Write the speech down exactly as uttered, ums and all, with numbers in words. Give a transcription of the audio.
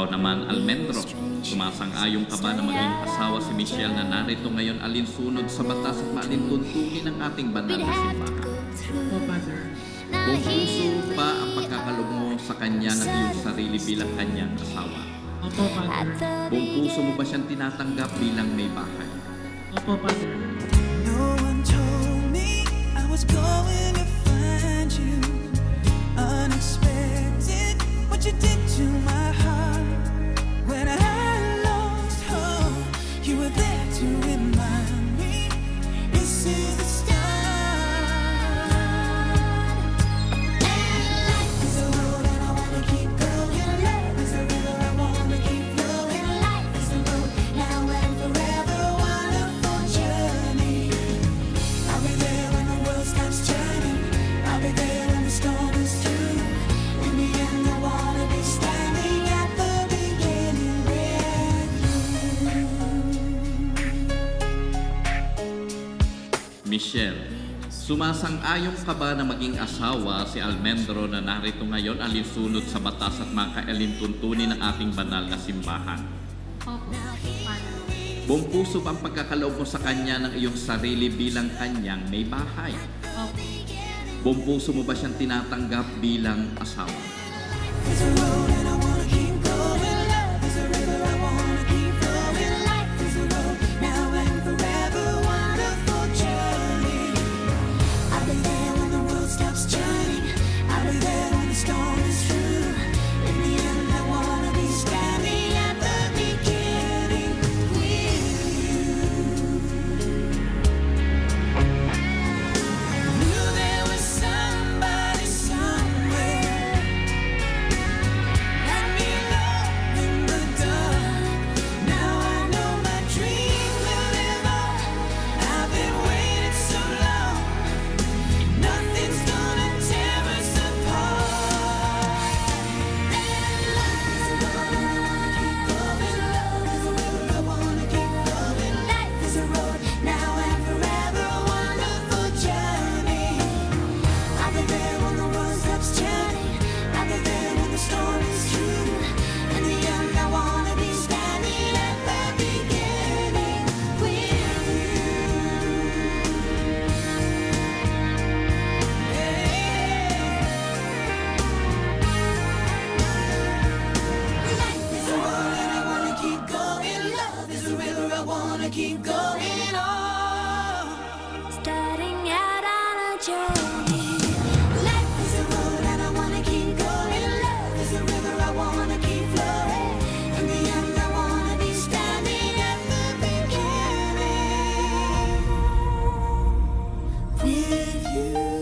Ikaw naman, Almendro, sumasang-ayong ka ba na maging asawa si Michelle na narito ngayon alinsunod sa batas at maalintuntunin ng ating banal na simbahan? Opo, Father. Kung puso ba ang pagkakaloob mo sa kanya ng iyong sarili bilang kanyang asawa? Opo, Father. Kung puso mo ba siyang tinatanggap bilang may bahay? Opo, Father. No one told me I was going to find you. Unexpected, what you did to my heart. When I lost hope, you were there to remind me this is the start. Life is a road and I wanna keep going. Love is a river I wanna keep flowing. Life is a road now and forever, wonderful journey. I'll be there when the world stops turning. I'll be there when the storm is through. In the end, I wanna be standing at the beginning with you. Michelle, sumasang-ayong ka ba na maging asawa si Almendro na narito ngayon alinsunod sa batas at mga kaalintuntunin ng ating banal na simbahan? Opo, Father. Buong puso ba ang pagkakaloob mo sa kanya ng iyong sarili bilang kanyang may bahay? Opo. Buong puso mo ba siyang tinatanggap bilang asawa? It's a road and I wanna keep going. Love is a river I wanna keep flowing. Life is a road now and forever, wonderful journey. I'll be there when the world stops turning. I'll be there when the storm is through. In the end, I wanna be standing at the beginning with you. Knew there was somebody somewhere. Let me know in the dark. Now I know my dream will live on. I've been waiting so long. Nothing's gonna tear us apart. Life is a road and I wanna keep going. Love is a river I wanna keep flowing. Life is a road now and forever, wonderful journey. I'll be there when the world stops turning. I'll be there when the storm is through. In the end, I wanna be standing at the beginning with you. Life is a road and I wanna keep going. Love is a river I wanna keep going on. Starting out on a journey. Life is a road and I wanna keep going. Love is a river I wanna keep flowing. In the end, I wanna be standing at the beginning with you.